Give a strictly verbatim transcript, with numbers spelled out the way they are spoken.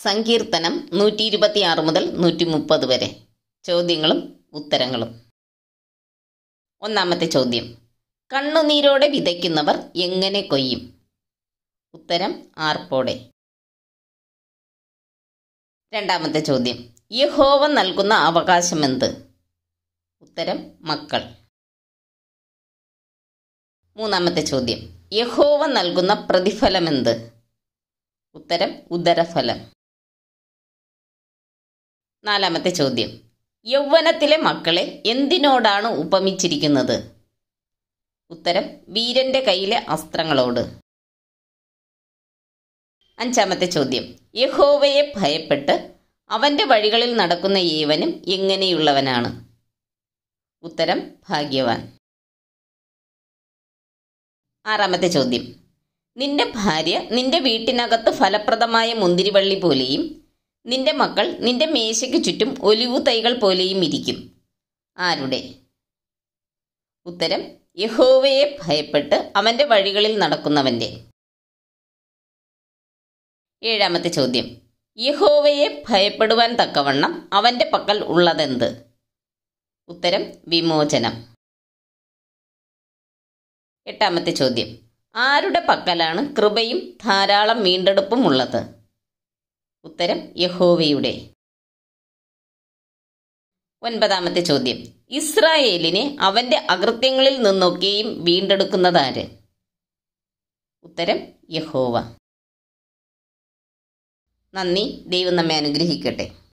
സങ്കീർത്തനം നൂറ്റി ഇരുപത്തിയാറ് മുതൽ നൂറ്റി മുപ്പത് വരെ. ചോദ്യങ്ങളും ഉത്തരങ്ങളും. ഒന്നാമത്തെ ചോദ്യം: കണ്ണുനീരോടെ വിതയ്ക്കുന്നവർ എങ്ങനെ കൊയ്യും? ഉത്തരം: ആർപ്പോടെ. രണ്ടാമത്തെ ചോദ്യം: യഹോവ നൽകുന്ന അവകാശമെന്ത്? ഉത്തരം: മക്കൾ. മൂന്നാമത്തെ ചോദ്യം: യഹോവ നൽകുന്ന പ്രതിഫലമെന്ത്? ഉത്തരം: ഉദരഫലം. നാലാമത്തെ ചോദ്യം: യൗവനത്തിലെ മക്കളെ എന്തിനോടാണ് ഉപമിച്ചിരിക്കുന്നത്? ഉത്തരം: വീരന്റെ കയ്യിലെ അസ്ത്രങ്ങളോട്. അഞ്ചാമത്തെ ചോദ്യം: യഹോവയെ ഭയപ്പെട്ട് അവന്റെ വഴികളിൽ നടക്കുന്ന ഏവനും എങ്ങനെയുള്ളവനാണ്? ഉത്തരം: ഭാഗ്യവാൻ. ആറാമത്തെ ചോദ്യം: നിന്റെ ഭാര്യ നിന്റെ വീട്ടിനകത്ത് ഫലപ്രദമായ മുന്തിരിവള്ളി പോലെയും നിന്റെ മക്കൾ നിന്റെ മേശയ്ക്ക് ചുറ്റും ഒലിവു തൈകൾ പോലെയും ഇരിക്കും. ആരുടെ? ഉത്തരം: യഹോവയെ ഭയപ്പെട്ട് അവന്റെ വഴികളിൽ നടക്കുന്നവന്റെ. ഏഴാമത്തെ ചോദ്യം: യഹോവയെ ഭയപ്പെടുവാൻ തക്കവണ്ണം അവന്റെ പക്കൽ ഉള്ളതെന്ത്? ഉത്തരം: വിമോചനം. എട്ടാമത്തെ ചോദ്യം: ആരുടെ പക്കലാണ് കൃപയും ധാരാളം വീണ്ടെടുപ്പും ഉള്ളത്? ഉത്തരം: യഹോവയുടെ. ഒൻപതാമത്തെ ചോദ്യം: ഇസ്രായേലിനെ അവന്റെ അകൃത്യങ്ങളിൽ നിന്നൊക്കെയും വീണ്ടെടുക്കുന്നതാര്? ഉത്തരം: യഹോവ. നന്ദി. ദൈവം നമ്മെ അനുഗ്രഹിക്കട്ടെ.